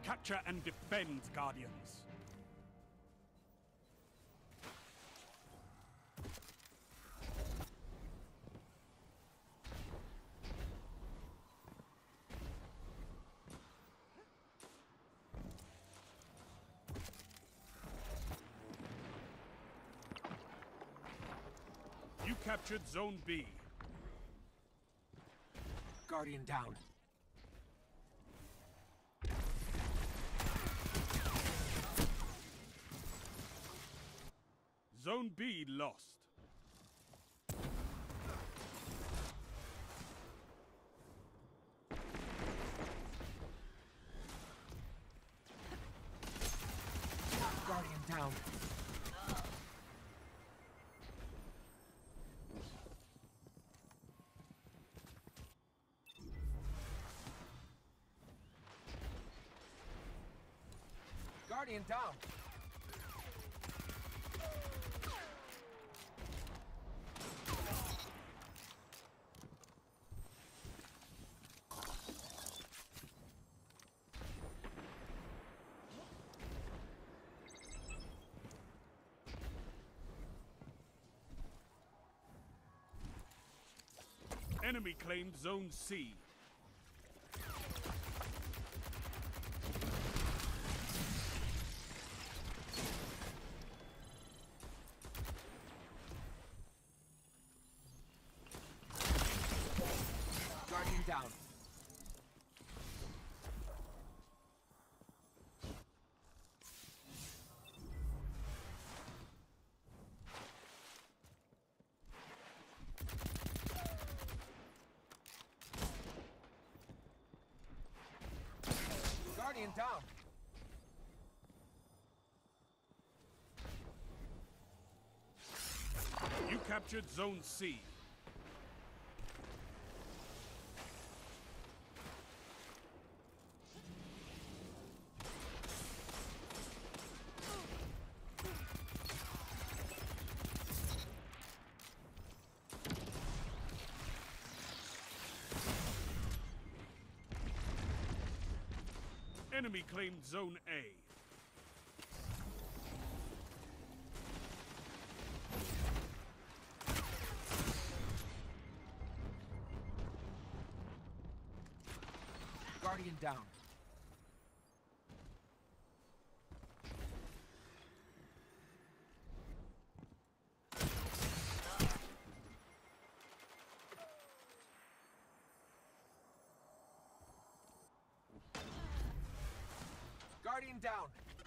Capture and defend, Guardians. You captured Zone B. Guardian down. Zone B lost. Guardian down. Guardian down. Enemy claimed Zone C. Guardian down. Guardian down. You captured Zone C. Enemy claimed Zone A. Guardian down. Guardian down.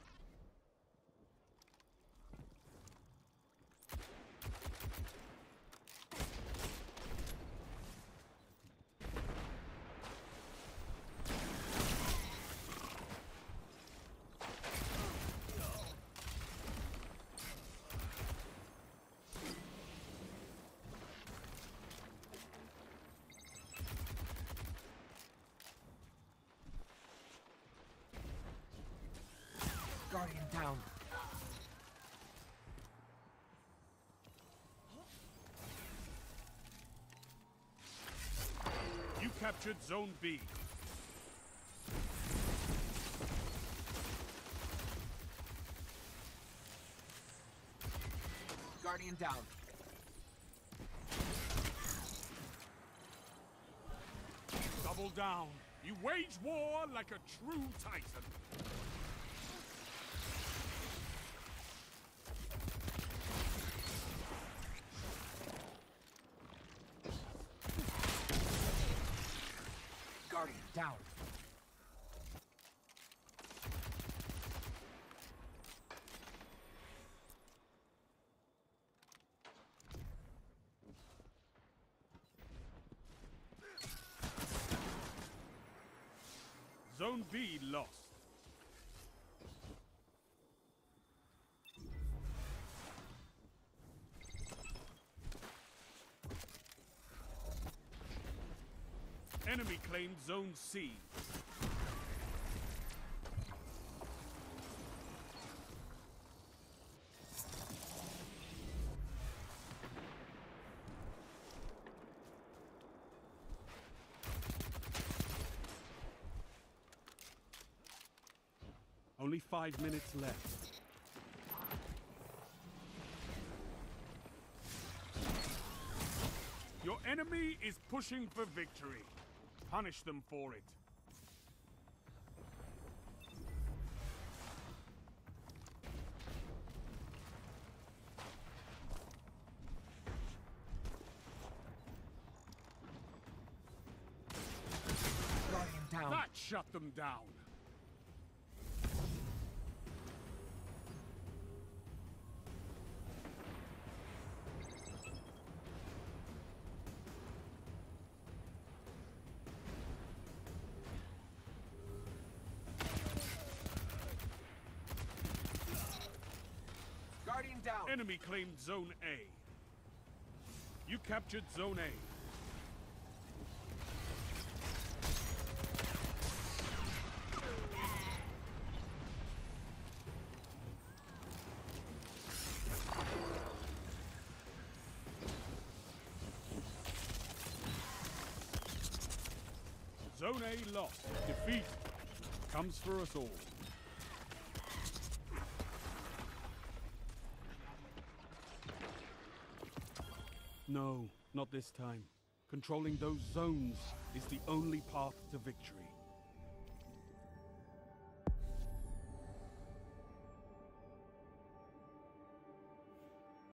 Guardian down. You captured Zone B. Guardian down. Double down. You wage war like a true titan. Guardian down. Zone B lost. Enemy claimed Zone C. Only 5 minutes left. Your enemy is pushing for victory. Punish them for it. Guardian down. That shut them down. Guardian down. Enemy claimed Zone A. You captured Zone A. Zone A lost. Defeat comes for us all. No, not this time. Controlling those zones is the only path to victory.